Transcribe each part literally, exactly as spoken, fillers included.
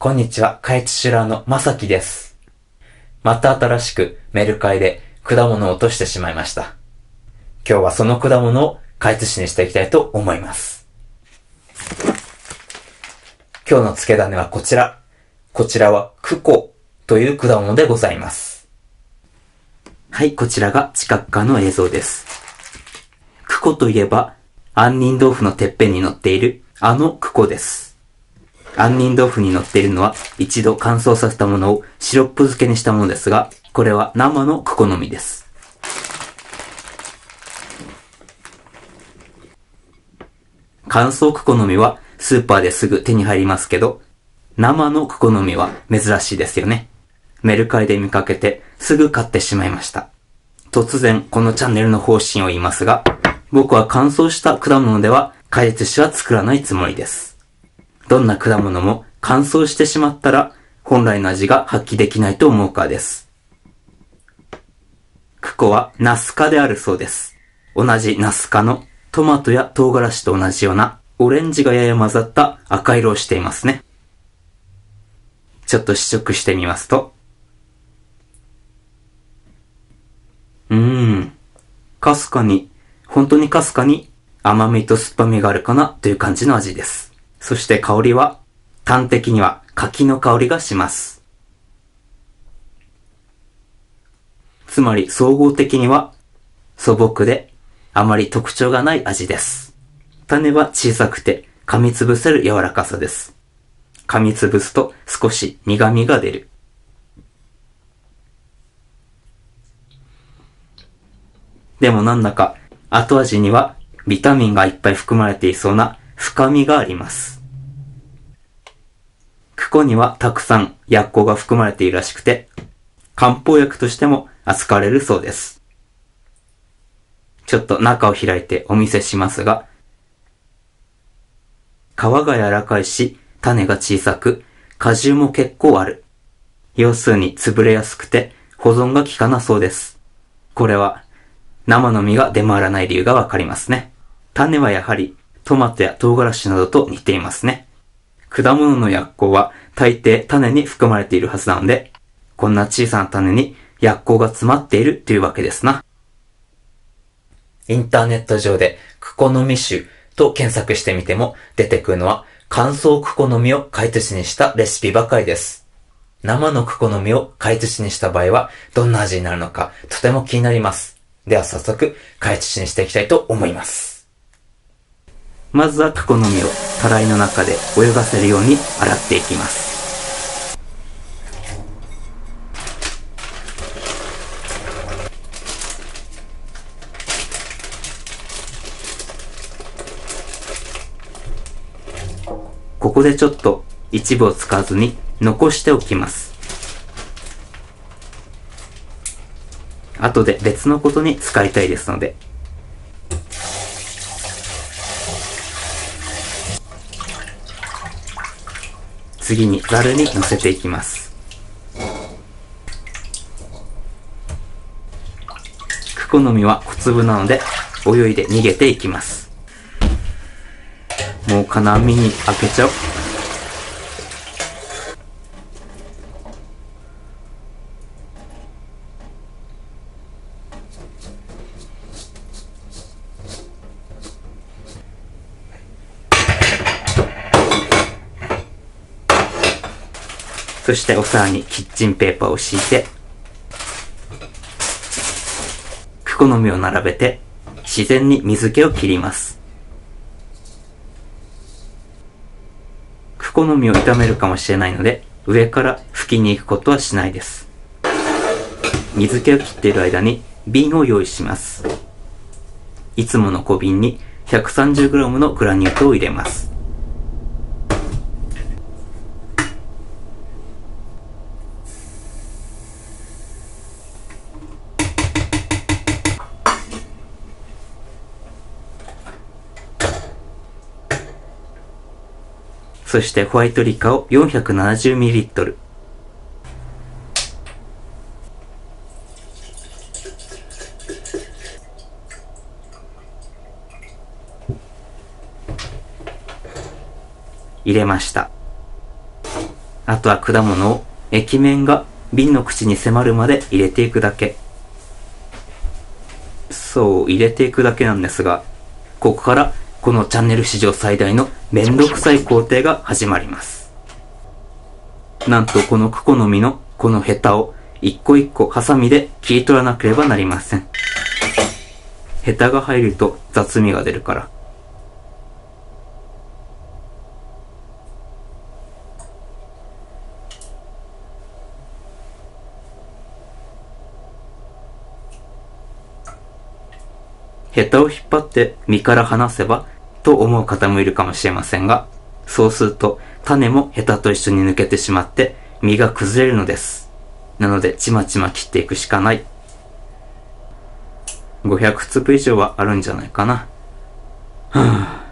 こんにちは、カイツシュラーのまさきです。また新しくメルカリで果物を落としてしまいました。今日はその果物を解説にしていきたいと思います。今日の付け種はこちら。こちらはクコという果物でございます。はい、こちらが知覚化の映像です。クコといえば、杏仁豆腐のてっぺんに乗っているあのクコです。杏仁豆腐に乗っているのは一度乾燥させたものをシロップ漬けにしたものですが、これは生のクコの実です。乾燥クコの実はスーパーですぐ手に入りますけど、生のクコの実は珍しいですよね。メルカリで見かけてすぐ買ってしまいました。突然このチャンネルの方針を言いますが、僕は乾燥した果物では果実酒は作らないつもりです。どんな果物も乾燥してしまったら本来の味が発揮できないと思うからです。クコはナス科であるそうです。同じナス科のトマトや唐辛子と同じようなオレンジがやや混ざった赤色をしていますね。ちょっと試食してみますと。うーん。かすかに、本当にかすかに甘みと酸っぱみがあるかなという感じの味です。そして香りは、端的には柿の香りがします。つまり総合的には素朴であまり特徴がない味です。種は小さくて噛みつぶせる柔らかさです。噛みつぶすと少し苦味が出る。でもなんだか後味にはビタミンがいっぱい含まれていそうな深みがあります。クコにはたくさん薬効が含まれているらしくて、漢方薬としても扱われるそうです。ちょっと中を開いてお見せしますが、皮が柔らかいし、種が小さく、果汁も結構ある。要するに潰れやすくて保存が効かなそうです。これは生の実が出回らない理由がわかりますね。種はやはりトマトや唐辛子などと似ていますね。果物の薬効は大抵種に含まれているはずなので、こんな小さな種に薬効が詰まっているというわけですな。インターネット上でクコの実酒と検索してみても出てくるのは乾燥クコの実を解説にしたレシピばかりです。生のクコの実を解説にした場合はどんな味になるのかとても気になります。では早速解説にしていきたいと思います。まずはクコの実をたらいの中で泳がせるように洗っていきます。ここでちょっと一部を使わずに残しておきます。後で別のことに使いたいですので。次にザルに乗せていきます。クコの実は小粒なので泳いで逃げていきます。もう金網に開けちゃおう。そしてお皿にキッチンペーパーを敷いて、クコの実を並べて自然に水気を切ります。クコの実を傷めるかもしれないので、上から拭きに行くことはしないです。水気を切っている間に瓶を用意します。いつもの小瓶に ひゃくさんじゅうグラム のグラニュー糖を入れます。そしてホワイトリカを よんひゃくななじゅうミリリットル。入れました。 あとは果物を液面が瓶の口に迫るまで入れていくだけ。そう、入れていくだけなんですが、ここからこのチャンネル史上最大のめんどくさい工程が始まります。なんとこのクコの実のこのヘタを一個一個ハサミで切り取らなければなりません。ヘタが入ると雑味が出るから。ヘタを引っ張って実から離せばと思う方もいるかもしれませんが、そうすると種もヘタと一緒に抜けてしまって実が崩れるのです。なのでちまちま切っていくしかない。ごひゃくつぶ以上はあるんじゃないかな。はぁ。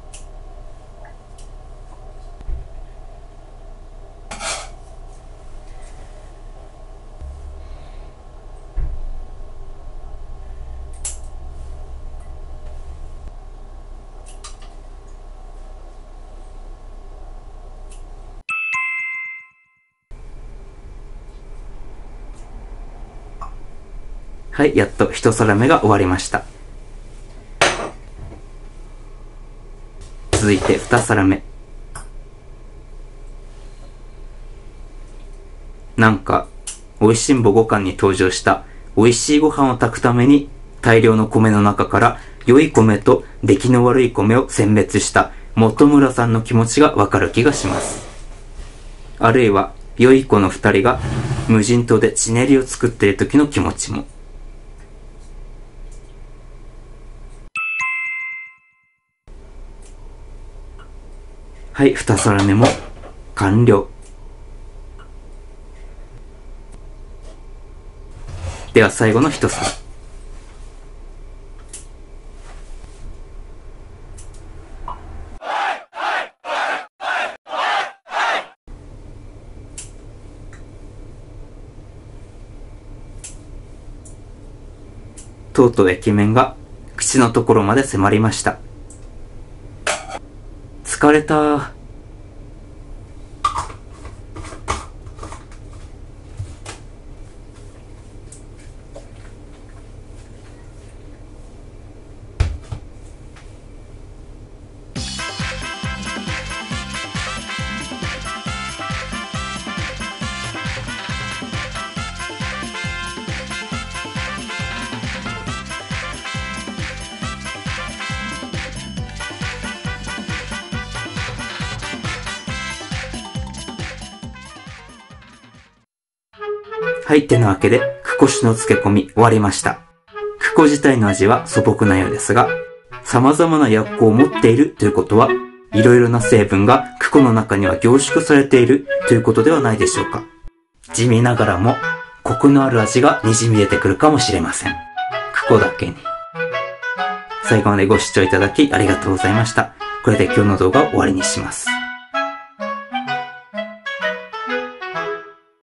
はい、やっと一皿目が終わりました。続いて二皿目。なんか、美味しんぼごかんに登場した美味しいご飯を炊くために大量の米の中から良い米と出来の悪い米を選別した本村さんの気持ちがわかる気がします。あるいは、良い子の二人が無人島で地練りを作っている時の気持ちも。はい、二皿目も完了。では最後の一皿。とうとう液面が口のところまで迫りました。疲れた。はい、てなわけで、クコ酒の漬け込み終わりました。クコ自体の味は素朴なようですが、様々な薬効を持っているということは、いろいろな成分がクコの中には凝縮されているということではないでしょうか。地味ながらも、コクのある味が滲み出てくるかもしれません。クコだけに。最後までご視聴いただきありがとうございました。これで今日の動画を終わりにします。